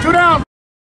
Two down.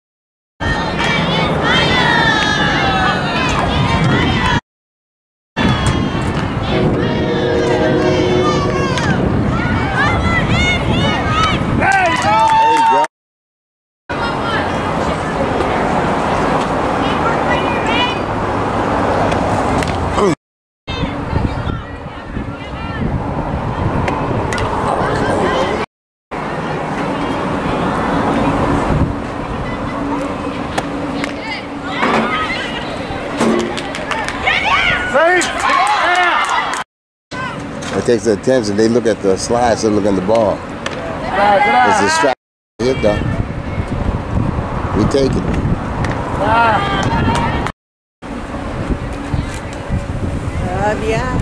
It takes the attention. They look at the slides, they look at the ball. It's a strap hit though. We take it. Yeah.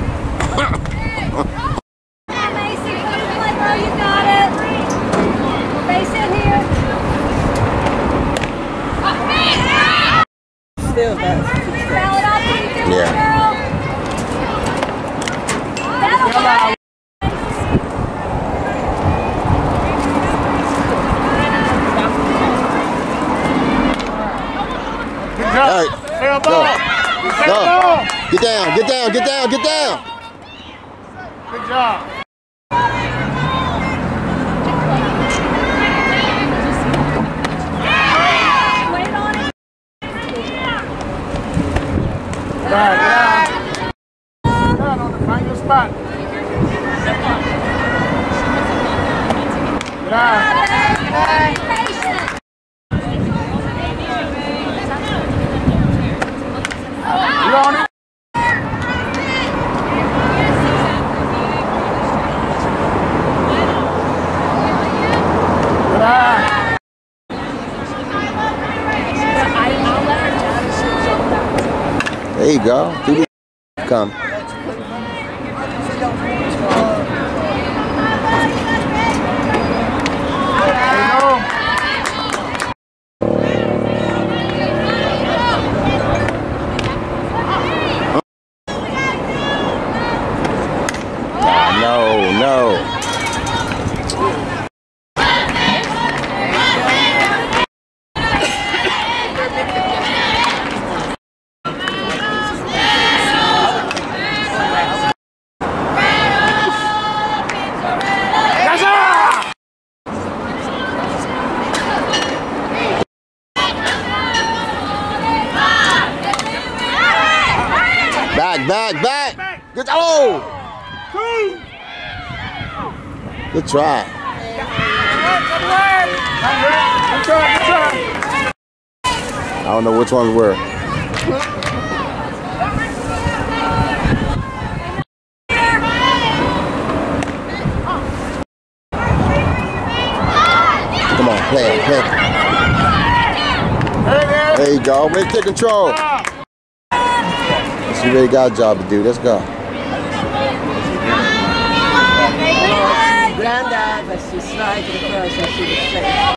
Macy, come play, bro. You got it. Face in here. Still does. Foul it off. What are you doing, Yeah. girl? That'll work. Good job. All right. Fair Go. ball. Go. Get down, get down, get down, get down. Good job. Wait on it. Down. Down on the find your spot. Down. Patient. You on it? There you go. Come. No. Back. Good. Oh. Good try. I don't know which ones were. Come on, play it. There you go. Ready to take control. She really got a job to do. Let's go. Granddad, but she slides across and she was safe.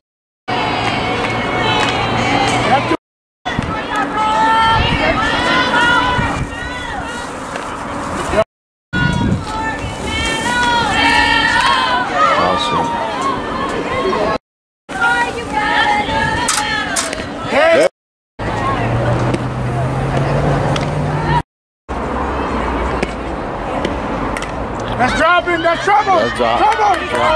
That's dropping. That's trouble. That's drop. Trouble.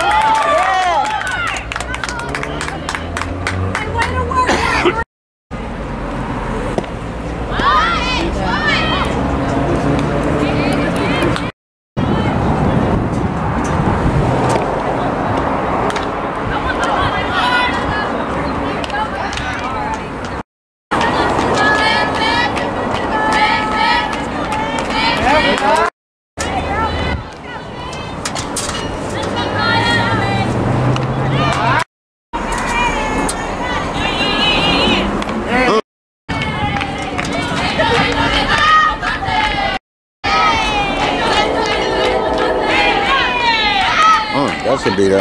That should be there.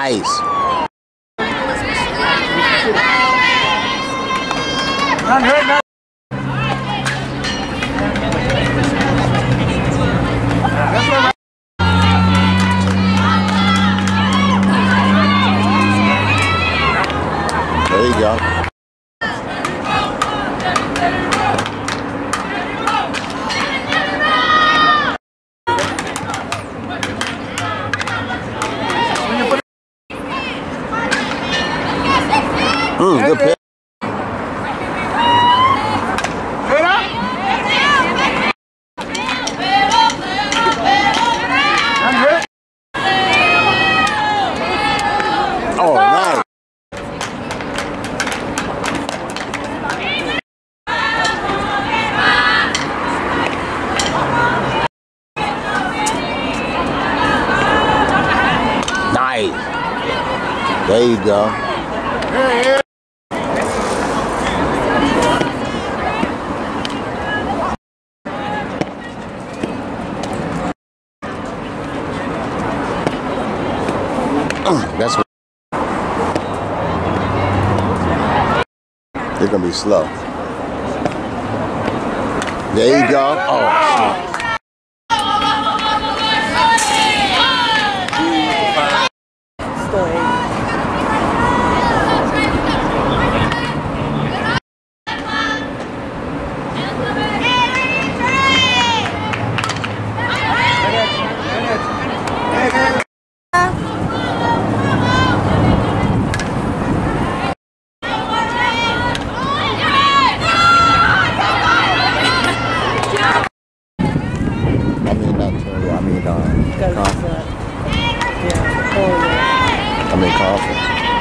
Nice. None hit, none. That's all right. There you go. Good pitch. Hit up. None hit. Oh, nice. Nice. There you go. Hey, That's what they're gonna be slow. There you go. Oh, shit. Conference.